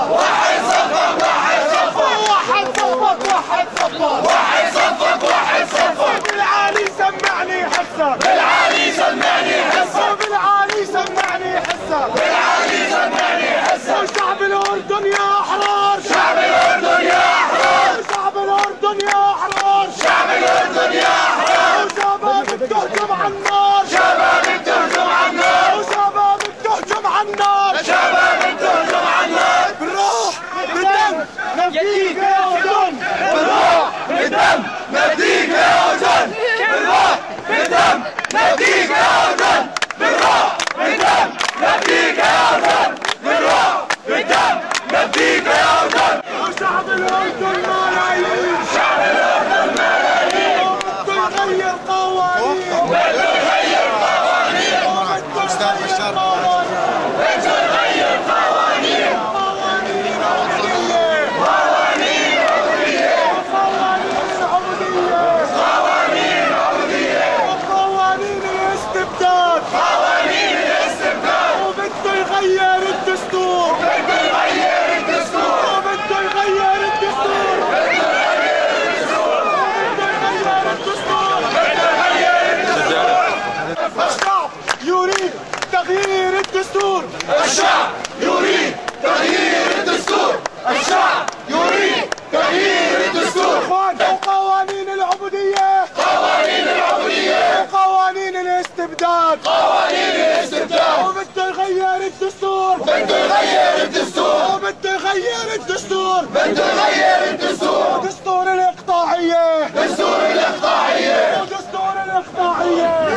وحد صفك وحد صفك وحد صفك وحد صفك وحد صفك وحد صفك بالعالي سمعني حسك بالعالي سمعني حسك بالعالي سمعني حسك بالعالي سمعني حسك وشعب الأردن يا أحرار شعب الأردن يا أحرار شعب الأردن يا أحرار شعب الأردن يا أحرار وشباب بتهجم على النار شباب بتهجم على النار وشباب بتهجم على النار شباب بتهجم على النار بالروح بالدم نفديك يا أردن بالروح بالدم نفديك يا أردن بالروح بالدم نفديك يا أردن بالروح بالدم نفديك يا أردن بالروح بالدم نفديك يا أردن وشعب الأردن ملايين شعب الأردن ملايين بده يغير قوانين بده يغير قوانين بده يغير قوانين بده يغير قوانين قوانين عبودية قوانين عبودية قوانين عبودية قوانين عبودية وقوانين الاستبداد قوانين الاستبداد وبده يغير الدستور بده يغير الدستور وبده يغير الدستور بده يغير الدستور وبده يغير الدستور بده يغير الدستور الشعب يريد تغيير الدستور الشعب يريد تغيير الدستور الشعب يريد تغيير الدستور وقوانين العبودية قوانين العبودية وقوانين الاستبداد قوانين الاستبداد وبده يغير الدستور بده يغير الدستور وبده يغير الدستور بده يغير الدستور دستور الإقطاعية دستور الإقطاعية ودستور الإقطاعية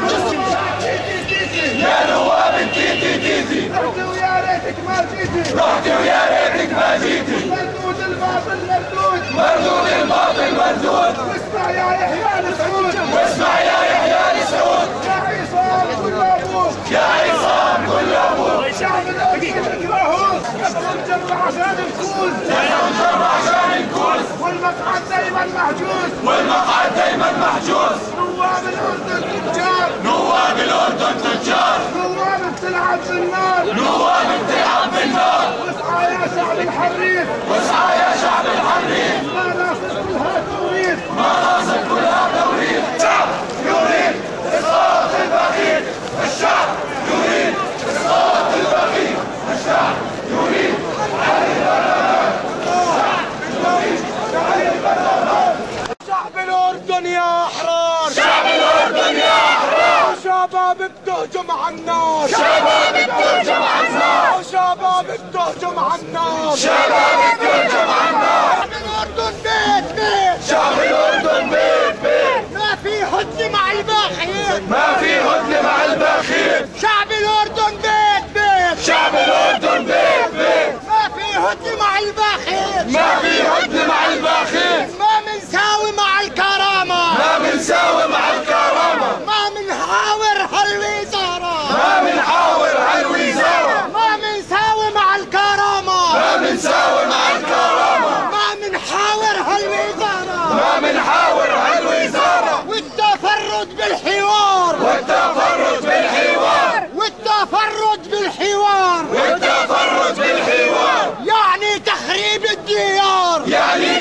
يا نواب التيتي تيتي رحتي ويا ريتك ما جيتي رحتي ويا ريتك ما جيتي مردود الباطل مردود مردود الباطل مردود واسمع يا يحيى السعود واسمع يا يحيى السعود يا عصام كل ابوك يا عصام كل ابوك شعب الأردن يكرهوك يسلم جر عشان الكوز يسلم جر عشان الكوز والمقعد دايما محجوز والمقعد دايما محجوز نواب الأردن تجار نواب الأردن تجار نواب بتلعب بالنار نواب بتلعب بالنار واسعى يا شعب الحرير واسعى يا شعب الحرير ما راسك كلها توريث ما راسك كلها توريث الشعب يريد إسقاط البخيل الشعب يريد إسقاط البخيل الشعب يريد علي البرلمان الشعب يريد علي البرلمان شعب الأردن يا أحرار شعب الأردن يا أحرار شباب بتهجم على النار شباب بتهجم على النار شباب بتهجم على النار شباب بتهجم على النار شعب الأردن بيت بيت شعب الأردن بيت بيت ما في هدنة مع الباخين ما في هدنة مع الباخين شعب الأردن بيت بيت شعب الأردن بيت بيت ما في هدنة مع الباخين ما في هدنة مع الباخين ما منساوي مع الكرامة ما منساوي مع الكرامة ما منحاور هالوزارة ما منحاور هالوزارة ما منساوي مع الكرامة ما منساوي مع الكرامة ما منحاور هالوزارة ما منحاور هالوزارة والتفرد بالحوار والتفرد بالحوار والتفرد بالحوار والتفرد بالحوار يعني تخريب الديار يعني